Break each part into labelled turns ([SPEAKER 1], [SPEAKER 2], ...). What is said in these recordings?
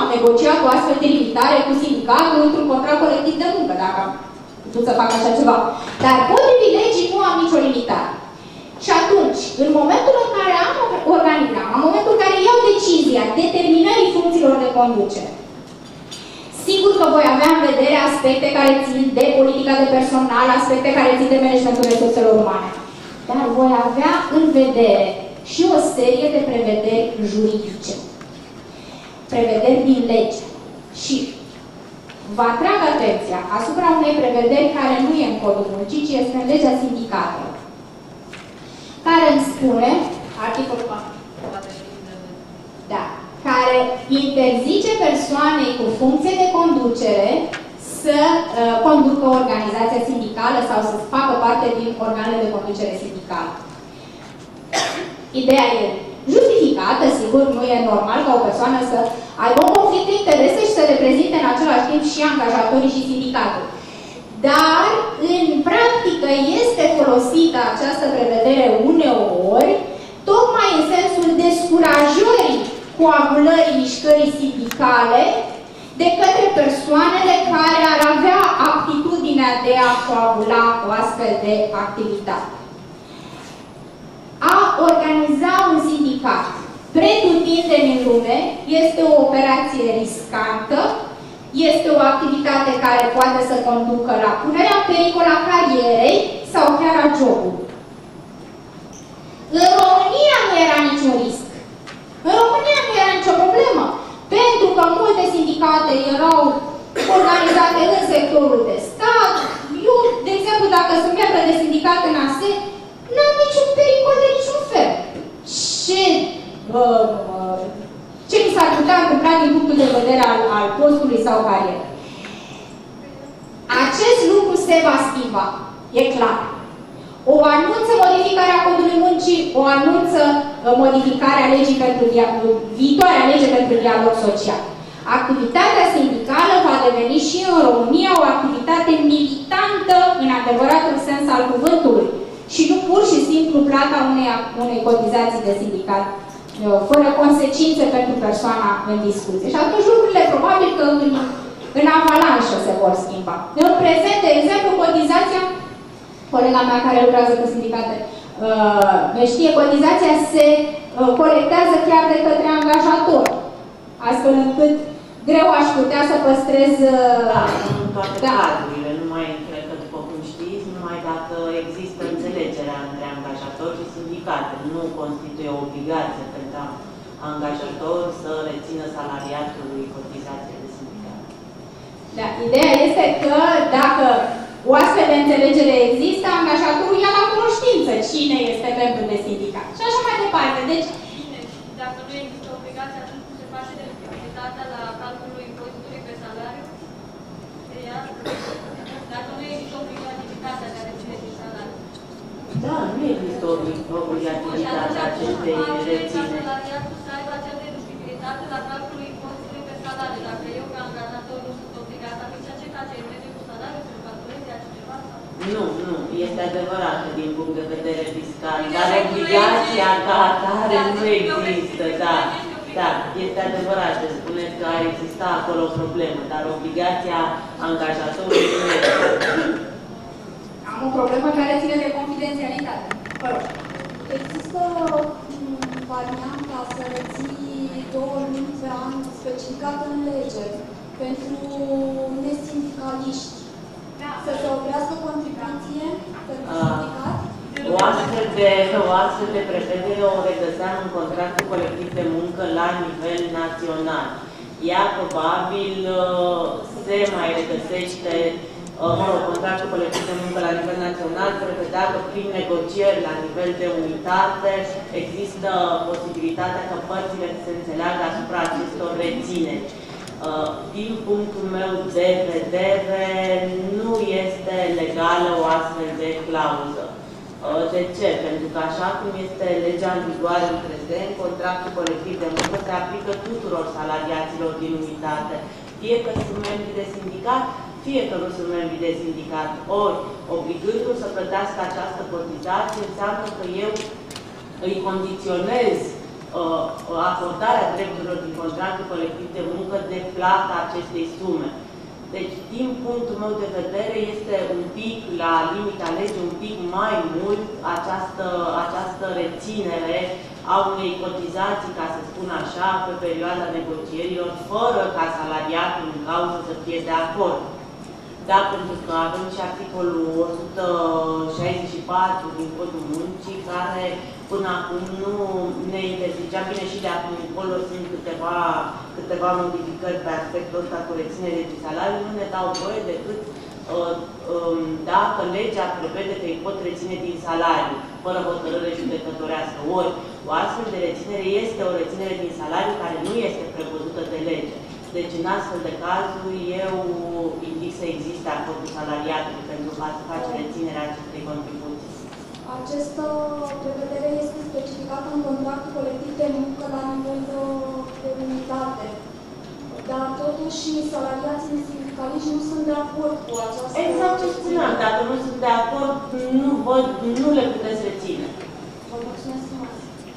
[SPEAKER 1] negociat o astfel de limitare cu sindicatul într-un contract colectiv de muncă, dacă am putut să fac așa ceva. Dar potrivit legii nu am nicio limitare. Și atunci, în momentul în care am organigram, în momentul în care iau decizia determinării funcțiilor de conducere, sigur că voi avea în vedere aspecte care țin de politica de personal, aspecte care țin de managementul resurselor umane. Dar voi avea în vedere și o serie de prevederi juridice. Prevederi din lege. Și vă atrag atenția asupra unei prevederi care nu e în Codul Muncii, ci este în legea sindicatelor, care îmi spune, articolul 4, da, care interzice persoanei cu funcție de conducere să conducă organizația sindicală sau să facă parte din organele de conducere sindicală. Ideea e justificată, sigur, nu e normal ca o persoană să aibă un conflict de interese și să reprezinte în același timp și angajatorii și sindicatul. Dar, în practică, este folosită această prevedere uneori, tocmai în sensul descurajării coagulării mișcării sindicale de către persoanele care ar avea aptitudinea de a coagula o astfel de activitate. A organiza un sindicat pretutindeni în lume este o operație riscantă, este o activitate care poate să conducă la punerea în pericol a carierei sau chiar a jobului. În România nu era niciun risc. În România nu era nicio problemă, pentru că multe sindicate erau organizate în sectorul de stat. Eu, de exemplu, dacă sunt membră de sindicat în ASE, n-am niciun pericol de niciun fel. Ce mi s-ar putea întâmpla din punctul de vedere al postului sau carierei? Acest lucru se va schimba, e clar. O anunță modificarea Codului Muncii, o anunță modificarea legii pentru viitoarea lege pentru dialog social. Activitatea sindicală va deveni și în România o activitate militantă în adevăratul sens al cuvântului și nu pur și simplu plata unei cotizații de sindicat fără consecințe pentru persoana în discuție. Și atunci lucrurile probabil că în avalanșă se vor schimba. În prezent, de exemplu, cotizația, colega mea care lucrează cu sindicate știe, cotizația se colectează chiar de către angajator, astfel încât greu aș putea să păstrez...
[SPEAKER 2] Da, în toate cazurile, numai, cred că după cum știți, numai dacă există înțelegerea între angajator și sindicate. Nu constituie o obligație pentru angajator să rețină salariatului cotizație de sindicat.
[SPEAKER 1] Da, ideea este că dacă o astfel de înțelegere există, angajatorul ia la cunoștință cine este membru de sindicat. Și așa mai departe. Deci,
[SPEAKER 3] dacă nu există obligație, atunci cum se face deductibilitatea la calculul impozitului pe salariu? Dacă nu există obligativitatea de a reține din salariu.
[SPEAKER 2] Da, nu există obligativitatea acestei reține.
[SPEAKER 3] Salariatul să aibă acea deductibilitate la calculul impozitului pe salariu. Dacă eu, ca angajator, nu sunt obligat, atunci ce face? Eu merge cu salariul să calculeze altceva?
[SPEAKER 2] Nu, nu. Este adevărat din punct de vedere fiscal, dar obligația ca atare nu există, da. Da, este adevărat, să spuneți că ar exista acolo o problemă, dar obligația angajatorului nu este.
[SPEAKER 1] Am o problemă care ține de confidențialitate. Vă rog.
[SPEAKER 4] Există varianta să reții 2 luni pe an specificată în lege pentru nesindicaliști. Să se oprească contribuție pentru sindicat?
[SPEAKER 2] O astfel de prevedere o regăseam în contractul colectiv de muncă la nivel național. Ea probabil se mai regăsește, contractul colectiv de muncă la nivel național prevedea că prin negocieri la nivel de unitate există posibilitatea ca părțile să se înțeleagă asupra acestor rețineri. Din punctul meu de vedere, nu este legală o astfel de clauză. De ce? Pentru că așa cum este legea în vigoare în prezent, contractul colectiv de muncă se aplică tuturor salariaților din unitate, fie că sunt membri de sindicat, fie că nu sunt membri de sindicat. Ori, obligându-l să plătească această cotizație, înseamnă că eu îi condiționez acordarea drepturilor din contractul colectiv de muncă de plata acestei sume. Deci, din punctul meu de vedere, este un pic la limita legii, un pic mai mult această reținere a unei cotizații, ca să spun așa, pe perioada negocierilor, fără ca salariatul în cauză să fie de acord. Da, pentru că avem și articolul 164 din Codul Muncii, care până acum nu ne interzicea, bine, și de acum încolo sunt câteva modificări pe aspectul ăsta cu reținere de salariu, nu ne dau voie decât dacă legea prevede că îi pot reține din salariu, fără hotărâre judecătorească. Ori, o astfel de reținere este o reținere din salariu care nu este prevăzută de lege. Deci, în astfel de cazuri, eu indic să existe acordul salariatului pentru a se face reținerea acestei contribuții.
[SPEAKER 4] Această prevedere este specificată în contractul colectiv de muncă la nivel de unitate. Dar totuși salariații sindicaliști nu sunt de acord cu această...
[SPEAKER 2] Exact ce spuneam, dacă nu sunt de acord, nu le puteți reține.
[SPEAKER 4] Vă mulțumesc frumos.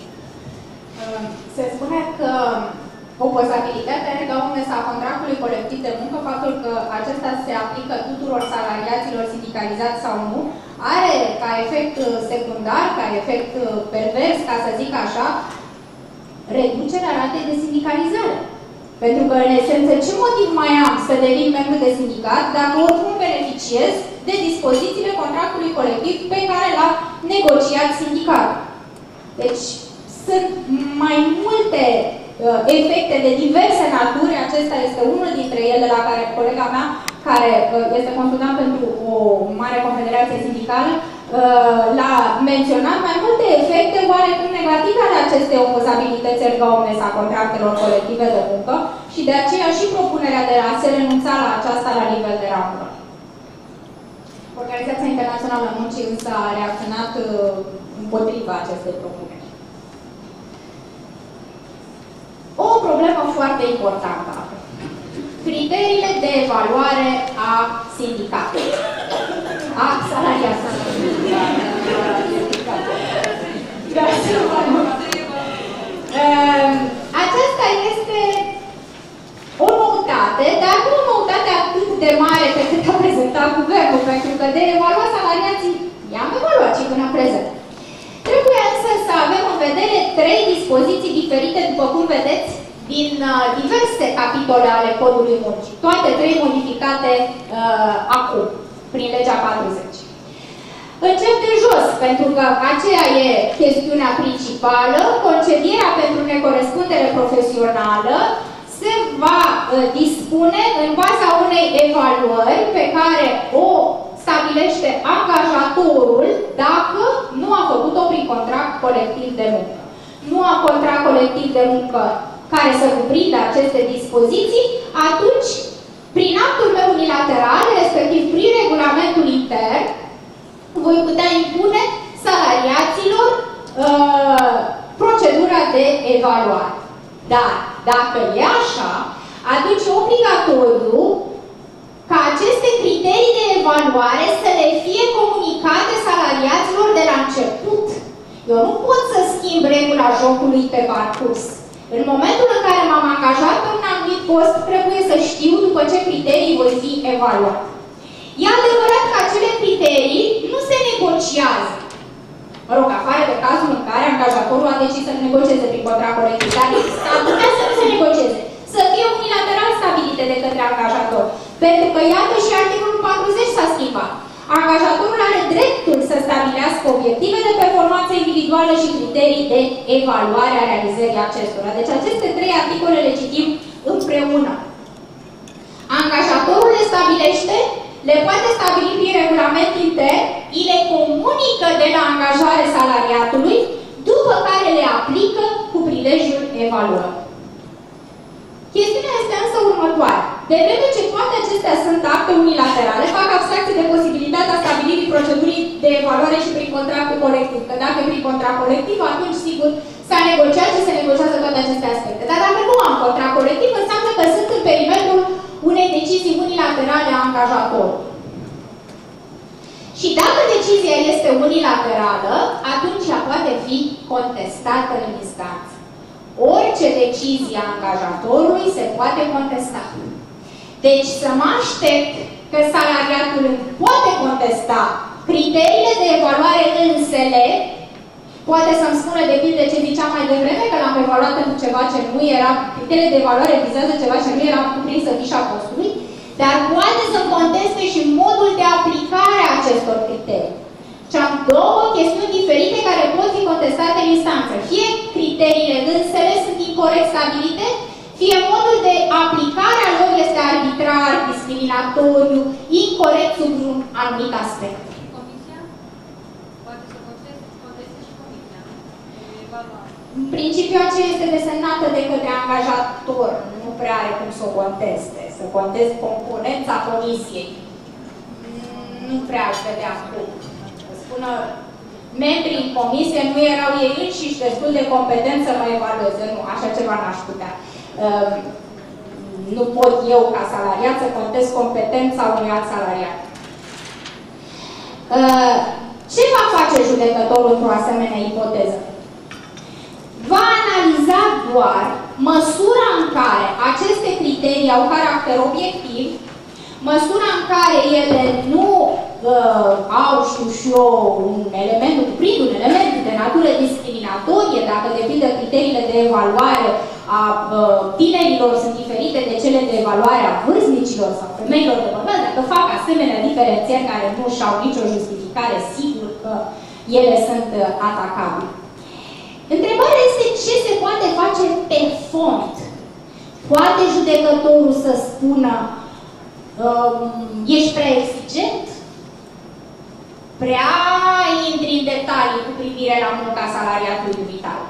[SPEAKER 1] Se spune că opozabilitatea erga omnes a contractului colectiv de muncă, faptul că acesta se aplică tuturor salariaților sindicalizați sau nu, are ca efect secundar, ca efect pervers, ca să zic așa, reducerea ratei de sindicalizare. Pentru că, în esență, ce motiv mai am să devin membru de sindicat dacă oricum beneficiez de dispozițiile contractului colectiv pe care l-a negociat sindicatul? Deci, sunt mai multe efecte de diverse naturi. Acesta este unul dintre ele la care colega mea, care este consultant pentru o mare confederație sindicală, l-a menționat, mai multe efecte oarecum negative ale acestei opozabilități erga omnes a contractelor colective de muncă și de aceea și propunerea de a se renunța la aceasta la nivel de ramură. Organizația Internațională a Muncii însă a reacționat împotriva acestei propuneri. O problemă foarte importantă. Criteriile de evaluare a sindicatului. A salariatului. Aceasta este o noutate, dar nu o noutate atât de mare pe cât a prezentat guvernul, pentru că de evaluat salariații i-am evaluat și până prezent. Trebuie însă să avem în vedere 3 dispoziții diferite, după cum vedeți, din diverse capitole ale Codului Muncii. Toate 3 modificate acum, prin legea 40. Încep de jos, pentru că aceea e chestiunea principală. Concedierea pentru necorespundere profesională se va dispune în baza unei evaluări pe care o stabilește angajatorul dacă nu a făcut-o prin contract colectiv de muncă. Nu a contract colectiv de muncă care să cuprindă aceste dispoziții, atunci, prin actul meu unilateral, respectiv prin regulamentul intern, voi putea impune salariaților procedura de evaluare. Dar, dacă e așa, atunci e obligatoriu ca aceste criterii de evaluare să le fie comunicate salariaților de la început. Eu nu pot să schimb regula jocului pe parcurs. În momentul în care m-am angajat pe un anumit post, trebuie să știu după ce criterii voi fi evaluat. E adevărat că acele criterii nu se negociază. Mă rog, afară de cazul în care angajatorul a decis să negocieze prin contract colectiv, dar s-ar putea să nu se negocieze, să fie unilateral stabilite de către angajator. Pentru că, iată, și articolul 40 s-a schimbat. Angajatorul are dreptul să stabilească obiective de performanță individuală și criterii de evaluare a realizării acestora. Deci aceste 3 articole le citim împreună. Angajatorul le stabilește, le poate stabili prin regulament intern, îi le comunică de la angajare salariatului, după care le aplică cu prilejul evaluării. Chestiunea este însă următoare. De vreme ce toate acestea sunt acte unilaterale, fac abstracție de posibilitatea stabilirii procedurii de evaluare și prin contractul colectiv. Că dacă prin contract colectiv, atunci, sigur, s-a negociat și se negociază toate aceste aspecte. Dar dacă nu am contract colectiv, înseamnă că sunt în perimetrul unei decizii unilaterale a angajatorului. Și dacă decizia este unilaterală, atunci ea poate fi contestată în instanță. orice decizie a angajatorului se poate contesta. Deci să mă aștept că salariatul poate contesta criteriile de evaluare însele, poate să-mi spună de pildă ce ziceam mai devreme, că l-am evaluat pentru ceva ce nu era, criteriile de evaluare vizează ceva ce nu era cuprins în fișa postului, dar poate să conteste și modul de aplicare a acestor criterii. Și am două chestiuni diferite care pot fi contestate în instanță. Fie criteriile însele sunt incorect stabilite, fie modul de aplicare a lor este arbitrar, discriminatoriu, incorect sub un anumit aspect.
[SPEAKER 3] Comisia? Poate să conteste și comisia. Evaluare.
[SPEAKER 1] În principiu, aceea este desemnată de către angajator. Nu prea are cum să o conteste. Să conteste componența comisiei. Nu prea aș vedea cum. Spună, membrii în comisie nu erau ei înșiși destul de competenți să mă evalueze. Nu, așa ceva n-aș putea. Nu pot eu, ca salariat, să contest competența unui alt salariat. Ce va face judecătorul într-o asemenea ipoteză? Va analiza doar măsura în care aceste criterii au caracter obiectiv, măsura în care ele nu au, știu și eu, un element, cuprind un element de natură discriminatorie, dacă de pildă criteriile de evaluare a tinerilor sunt diferite de cele de evaluare a vârstnicilor sau femeilor de bărbați, dacă fac asemenea diferențieri care nu și-au nicio justificare, sigur că ele sunt atacabile. Întrebarea este ce se poate face pe fond. Poate judecătorul să spună ești prea exigent? Prea intri în detalii cu privire la munca salariatului vital.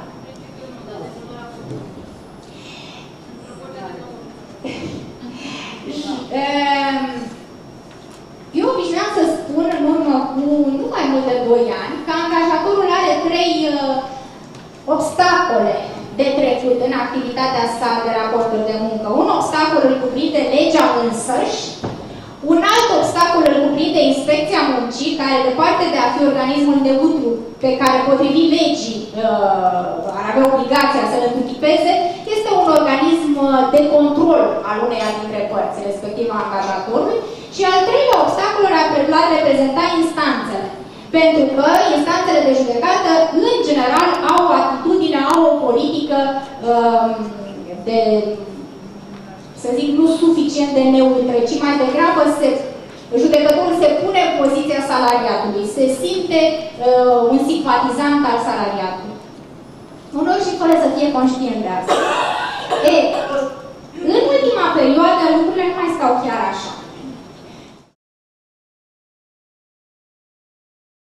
[SPEAKER 1] Eu obișnuiam să spun în urmă cu nu mai mult de 2 ani că angajatorul are 3 obstacole de trecut în activitatea sa de raporturi de muncă. Un obstacol îl cuprinde legea însăși, un alt obstacol îl cuprinde inspecția muncii, care departe de a fi organismul neutru pe care, potrivit legii, ar avea obligația să-l întruchipeze, este un organism de control al uneia dintre părți, respectiv a angajatorului, și al treilea obstacol ar reprezenta instanțele. Pentru că instanțele de judecată, în general, au o atitudine, au o politică de, să zic, nu suficient de neutră, ci mai degrabă judecătorul se pune în poziția salariatului, se simte un simpatizant al salariatului. Uneori și fără să fie conștient de asta. În ultima perioadă, lucrurile nu mai stau chiar așa.